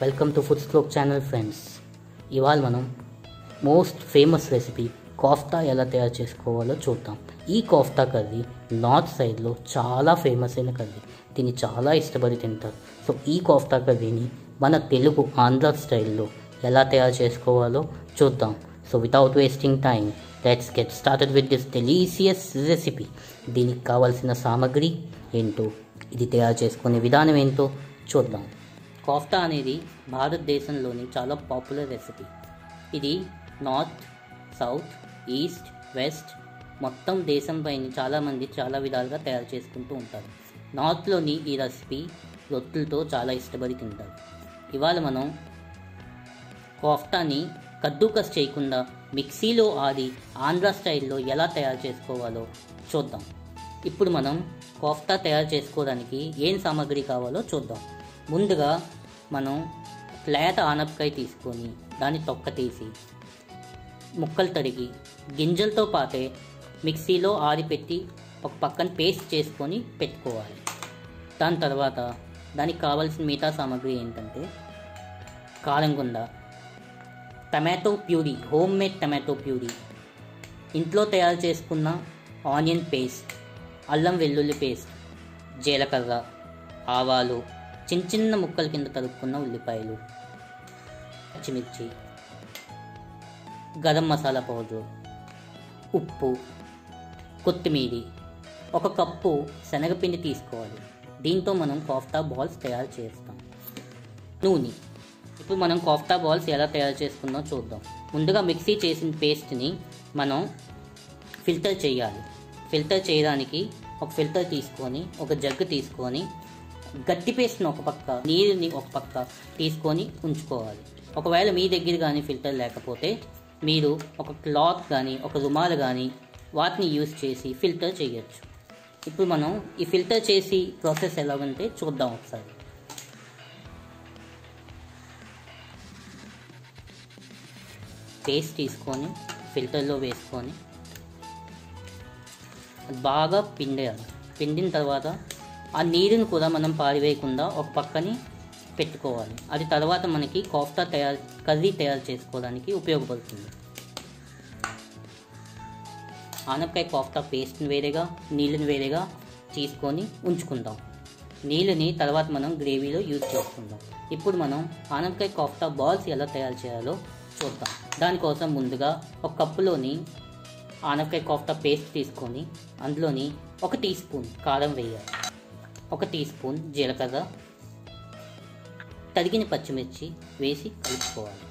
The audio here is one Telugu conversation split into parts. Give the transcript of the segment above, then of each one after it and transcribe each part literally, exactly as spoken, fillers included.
Welcome to food stroke channel friends. ఇవాళ మనం మోస్ట్ ఫేమస్ రెసిపీ కోఫ్తా ఎలా తయారు చేసుకోవాలో చూద్దాం. ఈ కోఫ్తా కర్రీ నార్త్ సైడ్లో చాలా ఫేమస్ అయిన కర్రీ, దీన్ని చాలా ఇష్టపడి తింటారు. సో ఈ కోఫ్తా కర్రీని మన తెలుగు ఆంధ్ర స్టైల్లో ఎలా తయారు చేసుకోవాలో చూద్దాం. So without wasting time let's get started with this delicious recipe. దీనికి కావాల్సిన సామాగ్రి ఏంటో, ఇది తయారు చేసుకునే విధానం ఏంటో చూద్దాం. కోఫ్తా అనేది భారతదేశంలోని చాలా పాపులర్ రెసిపీ. ఇది నార్త్, సౌత్, ఈస్ట్, వెస్ట్ మొత్తం దేశం పైన చాలామంది చాలా విధాలుగా తయారు చేసుకుంటూ ఉంటారు. నార్త్లోని ఈ రెసిపీ రొట్టెలతో చాలా ఇష్టపడి తింటారు. ఇవాళ మనం కోఫ్తాని కద్దూకస్ చేయకుండా మిక్సీలో ఆడి ఆంధ్ర స్టైల్లో ఎలా తయారు చేసుకోవాలో చూద్దాం. ఇప్పుడు మనం కోఫ్తా తయారు చేసుకోవడానికి ఏం సామాగ్రి కావాలో చూద్దాం. ముందుగా మనం లేత ఆనపకాయ తీసుకొని దాన్ని తొక్క తీసి ముక్కలు తరిగి గింజలతో పాటే మిక్సీలో ఆరిపెట్టి ఒక పక్కన పేస్ట్ చేసుకొని పెట్టుకోవాలి. దాని తర్వాత దానికి కావాల్సిన మిగతా సామాగ్రి ఏంటంటే కారంగుండ, tomato puree, home made tomato puree, ఇంట్లో తయారు చేసుకున్న ఆనియన్ పేస్ట్, అల్లం వెల్లుల్లి పేస్ట్, జీలకర్ర, ఆవాలు, చిన్న చిన్న ముక్కల కింద తరుక్కున్న ఉల్లిపాయలు, పచ్చిమిర్చి, గరం మసాలా పౌడర్, ఉప్పు, కొత్తిమీర, ఒక కప్పు శనగపిండి తీసుకోవాలి. దీంతో మనం కోఫ్తా బాల్స్ తయారు చేస్తాం. నూనె. ఇప్పుడు మనం కోఫ్తా బాల్స్ ఎలా తయారు చేసుకుందాం చూద్దాం. ముందుగా మిక్సీ చేసిన పేస్ట్ని మనం ఫిల్టర్ చేయాలి. ఫిల్టర్ చేయడానికి ఒక ఫిల్టర్ తీసుకొని ఒక జగ్గు తీసుకొని గట్టి పేస్ట్ని ఒక పక్క, నీరుని ఒక పక్క తీసుకొని ఉంచుకోవాలి. ఒకవేళ మీ దగ్గర కానీ ఫిల్టర్ లేకపోతే మీరు ఒక క్లాత్ కానీ ఒక రుమాలు కానీ వాటిని యూజ్ చేసి ఫిల్టర్ చేయొచ్చు. ఇప్పుడు మనం ఈ ఫిల్టర్ చేసి ప్రాసెస్ ఎలాగంటే చూద్దాం ఒకసారి. పేస్ట్ తీసుకొని ఫిల్టర్లో వేసుకొని బాగా పిండేయాలి. పిండిన తర్వాత ఆ నీరుని కూడా మనం పారివేయకుండా ఒక పక్కని పెట్టుకోవాలి. అది తర్వాత మనకి కోఫ్తా తయారు కర్రీ తయారు చేసుకోవడానికి ఉపయోగపడుతుంది. ఆనపకాయ కోఫ్తా పేస్ట్ని వేరేగా, నీళ్ళని వేరేగా తీసుకొని ఉంచుకుందాం. నీళ్ళని తర్వాత మనం గ్రేవీలో యూజ్ చేసుకుందాం. ఇప్పుడు మనం ఆనపకాయ కోఫ్తా బాల్స్ ఎలా తయారు చేయాలో చూద్దాం. దానికోసం ముందుగా ఒక కప్పులోని ఆనపకాయ కోఫ్తా పేస్ట్ తీసుకొని అందులోని ఒక టీ స్పూన్ కారం వేయాలి, ఒక టీ స్పూన్ జీలకర్ర, తరిగిన పచ్చిమిర్చి వేసి కలుపుకోవాలి.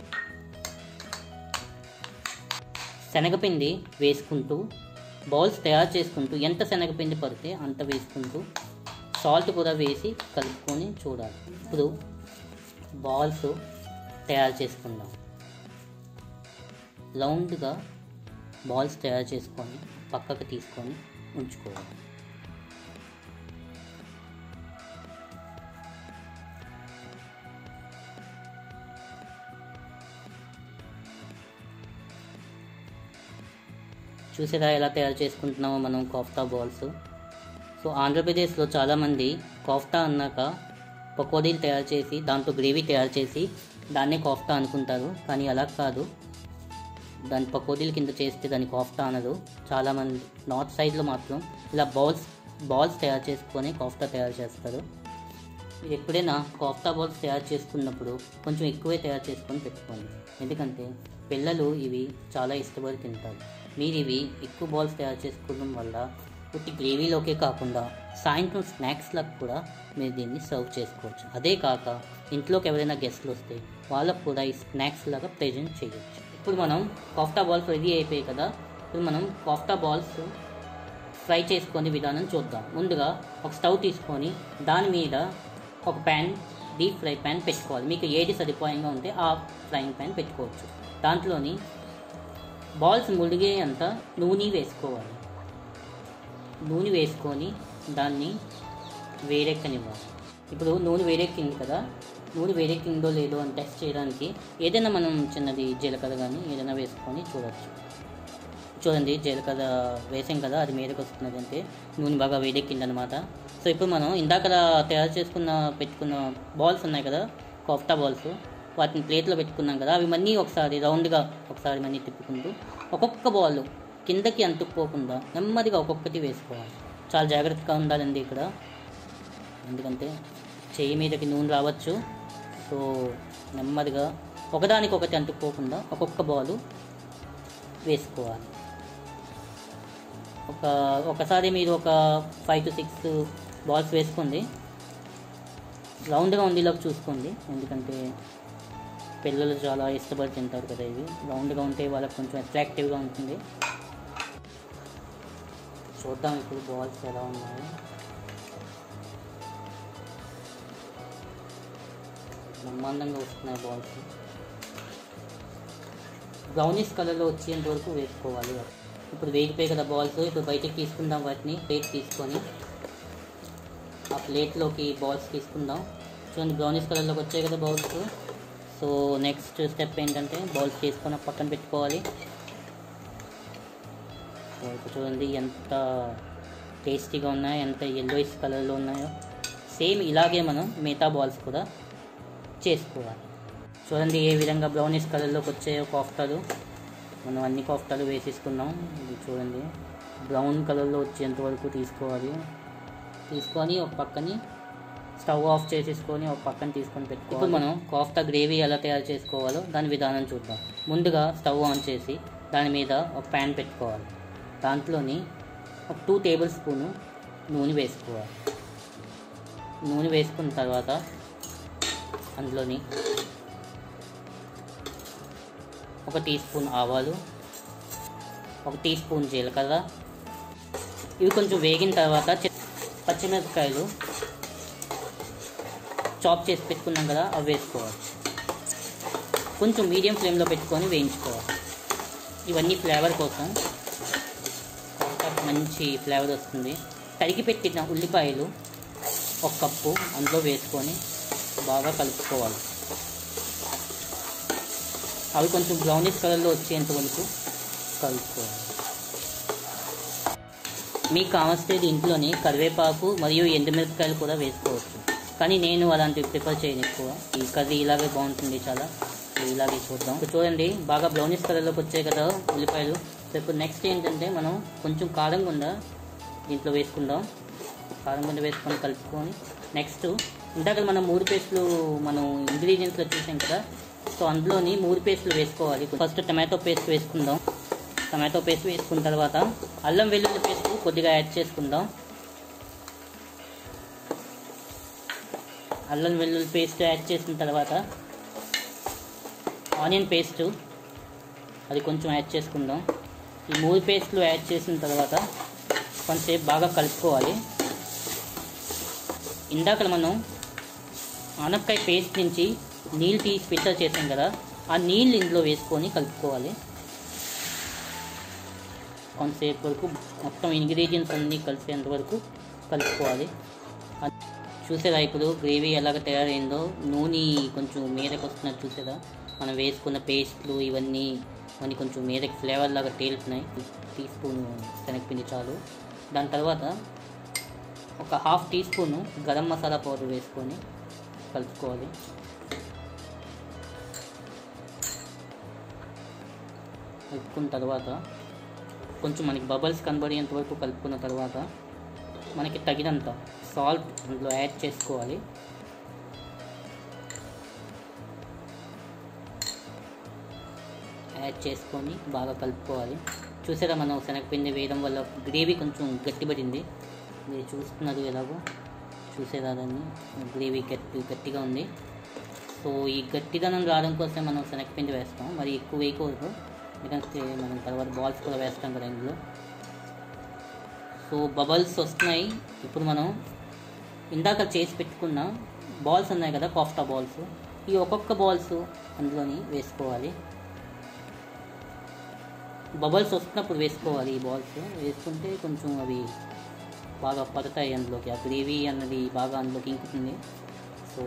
శనగపిండి వేసుకుంటూ బౌల్స్ తయారు చేసుకుంటూ ఎంత శనగపిండి పడితే అంత వేసుకుంటూ సాల్ట్ కూడా వేసి కలుపుకొని చూడాలి. ఇప్పుడు బాల్స్ తయారు చేసుకుందాం. రౌండ్గా బాల్స్ తయారు చేసుకొని పక్కకు తీసుకొని ఉంచుకోవాలి. చూసేదా ఎలా తయారు చేసుకుంటున్నామో మనం కోఫ్తా బాల్స్. సో ఆంధ్రప్రదేశ్లో చాలామంది కోఫ్తా అన్నాక పకోడీలు తయారు చేసి దాంతో గ్రేవీ తయారు చేసి దాన్నే కోఫ్తా అనుకుంటారు. కానీ అలా కాదు, దాని పకోడీల కింద చేస్తే దాన్ని కోఫ్తా అనరు. చాలామంది నార్త్ సైడ్లో మాత్రం ఇలా బాల్స్ బాల్స్ తయారు చేసుకొని కోఫ్తా తయారు చేస్తారు. మీరు ఎప్పుడైనా కోఫ్తా బాల్స్ తయారు చేసుకున్నప్పుడు కొంచెం ఎక్కువే తయారు చేసుకొని పెట్టుకోండి, ఎందుకంటే పిల్లలు ఇవి చాలా ఇష్టపడి తింటారు. మీరు ఇవి ఎక్కువ బాల్స్ తయారు చేసుకోవడం వల్ల పుట్టి గ్రేవీలోకే కాకుండా సాయంత్రం స్నాక్స్లకు కూడా మీరు దీన్ని సర్వ్ చేసుకోవచ్చు. అదే కాక ఇంట్లోకి ఎవరైనా గెస్ట్లు వస్తే వాళ్ళకు కూడా ఈ స్నాక్స్ లాగా ప్రెజెంట్ చేయొచ్చు. ఇప్పుడు మనం కోఫ్తా బాల్స్ రెడీ అయిపోయాయి కదా. ఇప్పుడు మనం కోఫ్తా బాల్స్ ఫ్రై చేసుకునే విధానం చూద్దాం. ముందుగా ఒక స్టవ్ తీసుకొని దాని మీద ఒక ప్యాన్, డీప్ ఫ్రై ప్యాన్ పెట్టుకోవాలి. మీకు ఏది సరిపోయంగా ఉంటే ఆ ఫ్రైయింగ్ ప్యాన్ పెట్టుకోవచ్చు. దాంట్లోని బాల్స్ ములిగే అంత నూనె వేసుకోవాలి. నూనె వేసుకొని దాన్ని వేడెక్కనివ్వాలి. ఇప్పుడు నూనె వేడెక్కింది కదా, నూనె వేడెక్కిందో లేదో అని టెస్ట్ చేయడానికి ఏదైనా మనం చిన్నది జీలకర్ర కానీ ఏదైనా వేసుకొని చూడవచ్చు. చూడండి, జీలకర్ర వేసాం కదా, అది మీదకి వస్తున్నది అంటే నూనె బాగా వేడెక్కింది అనమాట. సో ఇప్పుడు మనం ఇందాక తయారు చేసుకున్న పెట్టుకున్న బాల్స్ ఉన్నాయి కదా, కోఫ్తా బాల్స్. వాటిని ప్లేట్లో పెట్టుకున్నాం కదా, అవి మళ్ళీ ఒకసారి రౌండ్గా ఒకసారి మళ్ళీ తిప్పుకుంటూ ఒక్కొక్క బాల్ కిందకి అంటుకుపోకుండా నెమ్మదిగా ఒక్కొక్కటి వేసుకోవాలి. చాలా జాగ్రత్తగా ఉండాలండి ఇక్కడ, ఎందుకంటే చేయి మీదకి నూనె రావచ్చు. సో నెమ్మదిగా ఒకదానికొకటి అంటుకుపోకుండా ఒక్కొక్క బాల్ వేసుకోవాలి. ఒక ఒకసారి మీరు ఒక ఫైవ్ టు సిక్స్ బాల్స్ వేసుకోండి. రౌండ్గా ఉండేలోకి చూసుకోండి, ఎందుకంటే పిల్లలు చాలా ఇష్టపడి తింటారు కదా ఇవి. రౌండ్గా ఉంటే వాళ్ళకి కొంచెం అట్రాక్టివ్గా ఉంటుంది. చూద్దాం ఇప్పుడు బాల్స్ ఎలా ఉన్నాయి. బ్రహ్మాండంగా వస్తున్నాయి బాల్స్. బ్రౌనిష్ కలర్లో వచ్చేంత వరకు వేసుకోవాలి. ఇప్పుడు వేగిపోయి కదా బాల్స్, ఇప్పుడు బయటకు తీసుకుందాం. వాటిని ప్లేట్ తీసుకొని ఆ ప్లేట్లోకి బాల్స్ తీసుకుందాం. చూడండి బ్రౌనిష్ కలర్లోకి వచ్చాయి కదా బాల్స్. సో నెక్స్ట్ స్టెప్ ఏంటంటే బౌల్స్ తీసుకొని పక్కన పెట్టుకోవాలి. సో ఇప్పుడు చూడండి ఎంత టేస్టీగా ఉన్నాయో, ఎంత ఎల్లోయిష్ కలర్లో ఉన్నాయో. సేమ్ ఇలాగే మనం మిగతా బాల్స్ కూడా చేసుకోవాలి. చూడండి ఏ విధంగా బ్రౌనిష్ కలర్లోకి వచ్చాయో కోఫ్తాలు. మనం అన్ని కోఫ్తాలు వేసేసుకున్నాం. ఇది చూడండి బ్రౌన్ కలర్లో వచ్చేంత వరకు తీసుకోవాలి. తీసుకొని ఒక పక్కని స్టవ్ ఆఫ్ చేసేసుకొని ఒక పక్కన తీసుకొని పెట్టుకోవాలి. ఇప్పుడు మనం కోఫ్తా గ్రేవీ ఎలా తయారు చేసుకోవాలో దాని విధానం చూద్దాం. ముందుగా స్టవ్ ఆన్ చేసి దాని మీద ఒక ప్యాన్ పెట్టుకోవాలి. దాంట్లోని ఒక టూ టేబుల్ స్పూను నూనె వేసుకోవాలి. నూనె వేసుకున్న తర్వాత అందులోని ఒక టీ స్పూన్ ఆవాలు, ఒక టీ స్పూన్ జీలకర్ర, ఇవి కొంచెం వేగిన తర్వాత పచ్చిమిరపకాయలు చాప్ చేసి పెట్టుకున్నాం కదా అవి వేసుకోవాలి. కొంచెం మీడియం ఫ్లేమ్లో పెట్టుకొని వేయించుకోవాలి. ఇవన్నీ ఫ్లేవర్ కోసం, మంచి ఫ్లేవర్ వస్తుంది. తరిగి పెట్టిన ఉల్లిపాయలు ఒక కప్పు అందులో వేసుకొని బాగా కలుపుకోవాలి. అవి కొంచెం బ్రౌనిష్ కలర్లో వచ్చేంత వరకు కలుపుకోవాలి. మీకు కావస్తే దీంట్లోని కరివేపాకు మరియు ఎండుమిరపకాయలు కూడా వేసుకోవచ్చు, కానీ నేను అలాంటివి ప్రిఫర్ చేయను ఎక్కువ. ఈ కర్రీ ఇలాగే బాగుంటుంది చాలా. ఇలాగే చూద్దాం. ఇప్పుడు చూడండి బాగా బ్రౌనిష్ కలర్లోకి వచ్చాయి కదా ఉల్లిపాయలు. సో ఇప్పుడు నెక్స్ట్ ఏంటంటే మనం కొంచెం కారం గుండ దీంట్లో వేసుకుందాం. కారం గుండ వేసుకొని కలుపుకొని నెక్స్ట్ ఇందాక మనం మూడు పేస్టులు మనం ఇంగ్రీడియంట్స్లో చూసాం కదా, సో అందులోని మూడు పేస్టులు వేసుకోవాలి. ఫస్ట్ టమాటో పేస్ట్ వేసుకుందాం. టమాటో పేస్ట్ వేసుకున్న తర్వాత అల్లం వెల్లుల్లి పేస్ట్ కొద్దిగా యాడ్ చేసుకుందాం. అల్లం వెల్లుల్లి పేస్ట్ యాడ్ చేసిన తర్వాత ఆనియన్ పేస్ట్ అది కొంచెం యాడ్ చేసుకుందాం. ఈ మూడు పేస్టులు యాడ్ చేసిన తర్వాత కొంచెంసేపు బాగా కలుపుకోవాలి. ఇందాక మనం ఆనపకాయ పేస్ట్ నుంచి నీళ్ళు తీసి ఫిల్టర్ చేసాం కదా, ఆ నీళ్ళు ఇందులో వేసుకొని కలుపుకోవాలి. కొంతసేపు వరకు మొత్తం ఇంగ్రీడియంట్స్ అన్నీ కలిసేంత వరకు కలుపుకోవాలి. చూసేదా ఇప్పుడు గ్రేవీ ఎలాగ తయారైందో, నూనె కొంచెం మీదకి వస్తున్నట్టు చూసేదా. మనం వేసుకున్న పేస్ట్లు ఇవన్నీ ఇవన్నీ కొంచెం మీదకి ఫ్లేవర్ లాగా తేలుతున్నాయి. టీ స్పూన్ శనగపిండి చాలు. దాని తర్వాత ఒక half teaspoon garam masala powder వేసుకొని కలుపుకోవాలి. కలుపుకున్న తర్వాత కొంచెం మనకి బబల్స్ కనబడేంత వరకు కలుపుకున్న తర్వాత మనకి తగినంత సాల్ట్ అందులో యాడ్ చేసుకోవాలి. యాడ్ చేసుకొని బాగా కలుపుకోవాలి. చూసారా మనం శనగపిండి వేయడం వల్ల గ్రేవీ కొంచెం గట్టిపడింది. మీరు చూస్తున్నారు ఎలాగో, చూసేదా దాన్ని గ్రేవీ గట్టి గట్టిగా ఉంది. సో ఈ గట్టిదనం రావడం కోసం మనం శనగపిండి వేస్తాం, మరి ఎక్కువ వేయకూడదు, ఎందుకంటే మనం తర్వాత బాల్స్ కూడా వేస్తాం కదా ఇందులో. సో బబల్స్ వస్తున్నాయి. ఇప్పుడు మనం ఇందాక చేసి పెట్టుకున్న బాల్స్ ఉన్నాయి కదా కోఫ్తా బాల్స్, ఈ ఒక్కొక్క బాల్స్ అందులోని వేసుకోవాలి. బబల్స్ వస్తున్నప్పుడు వేసుకోవాలి. ఈ బాల్స్ వేసుకుంటే కొంచెం అవి బాగా పడతాయి అందులోకి, ఆ గ్రేవీ అన్నది బాగా అందులోకి ఇంకుతుంది. సో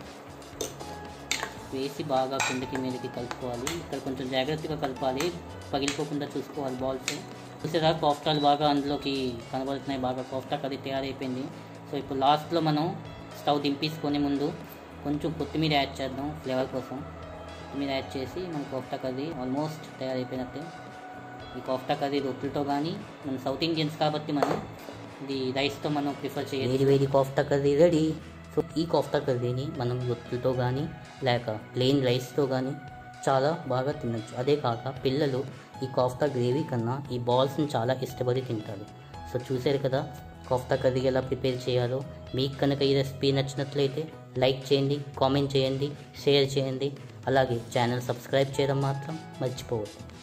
వేసి బాగా కిందకి మీదకి కలుపుకోవాలి. ఇక్కడ కొంచెం జాగ్రత్తగా కలపాలి, పగిలిపోకుండా చూసుకోవాలి బాల్స్. చూసారా కోఫ్తాలు బాగా అందులోకి కనబడుతున్నాయి, బాగా కోఫ్తా కర్రీ తయారైపోయింది. సో ఇప్పుడు లాస్ట్లో మనం స్టవ్ దింపేసుకొని ముందు కొంచెం కొత్తిమీర యాడ్ చేద్దాం ఫ్లేవర్ కోసం. కొత్తిమీర యాడ్ చేసి మన కోఫ్తా కర్రీ ఆల్మోస్ట్ తయారైపోయినట్టే. ఈ కోఫ్తా కర్రీ రొట్టెలతో కానీ, మన సౌత్ ఇండియన్స్ కాబట్టి మనం ఇది రైస్తో మనం ప్రిఫర్ చేయాలి. వేడి వేడి కోఫ్తా కర్రీ రెడీ. సో ఈ కోఫ్తా కర్రీని మనం రొట్టెలతో కానీ లేక ప్లెయిన్ రైస్తో కానీ చాలా బాగా తినచ్చు. అదే కాక పిల్లలు ఈ కోఫ్తా గ్రేవీ కన్నా ఈ బాల్స్ని చాలా ఇష్టపడి తింటారు. సో చూసారు కదా కోఫ్తా కర్రీ ఎలా ప్రిపేర్ చేయాలో. మీకు కనుక ఈ రెసిపీ నచ్చినట్లయితే లైక్ చేయండి, కామెంట్ చేయండి, షేర్ చేయండి. అలాగే ఛానల్ సబ్స్క్రైబ్ చేయడం మాత్రం మర్చిపోవద్దు.